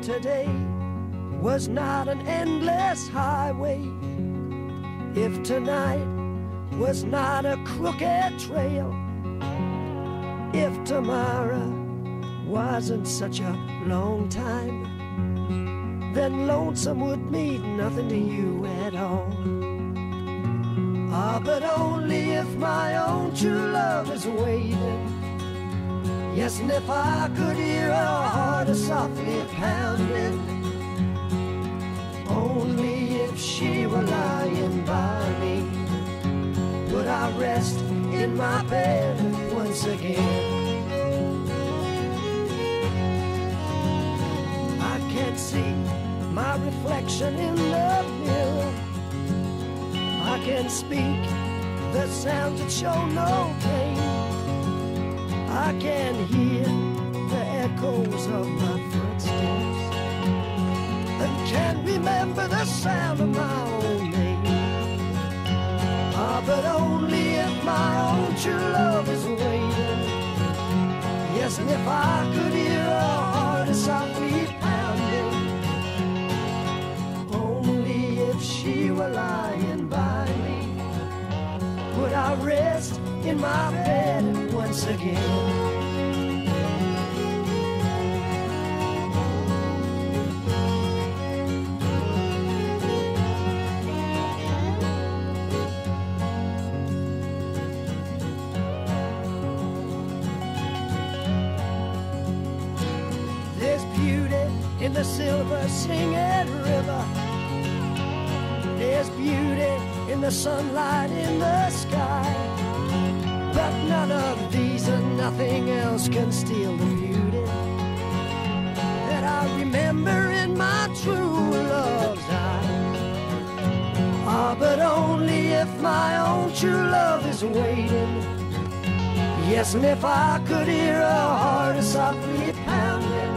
today was not an endless highway, if tonight was not a crooked trail, if tomorrow wasn't such a long time, then lonesome would mean nothing to you at all. Ah, but only if my own true love is waiting. Yes, and if I could hear her heart softly pounding, only if she were lying by me, would I rest in my bed once again. I can't see my reflection in the mirror, I can't speak the sounds that show no pain, I can hear the echoes of my footsteps, and can remember the sound of my own name. Ah, but only if my own true love is waiting. Yes, and if I could hear her heart softly pounding, only if she were lying by me, would I rest in my bed once again. There's beauty in the silver singing river, there's beauty in the sunlight in the sky, but none of these and nothing else can steal the beauty that I remember in my true love's eyes. Ah, but only if my own true love is waiting. Yes, and if I could hear her heart softly pounding,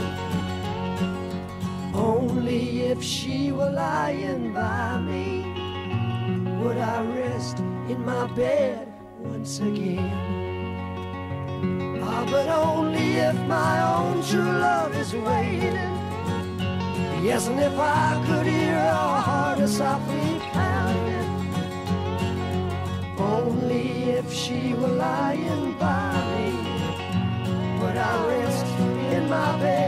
only if she were lying by me, would I rest in my bed once again. Ah, but only if my own true love is waiting. Yes, and if I could hear her heart softly pounding, only if she were lying by me, would I rest in my bed